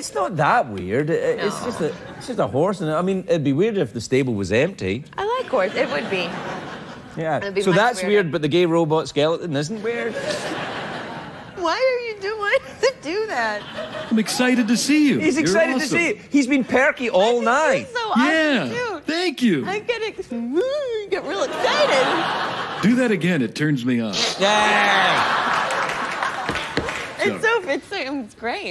It's not that weird. It's just a horse. And I mean, it'd be weird if the stable was empty. I like horse. It would be. Yeah. So that's weird, but the gay robot skeleton isn't weird. Why does it do that? I'm excited to see you. He's excited to see you. He's been perky all night. He's so awesome, too. Thank you. I get real excited. Do that again. It turns me on. Yeah. It's great.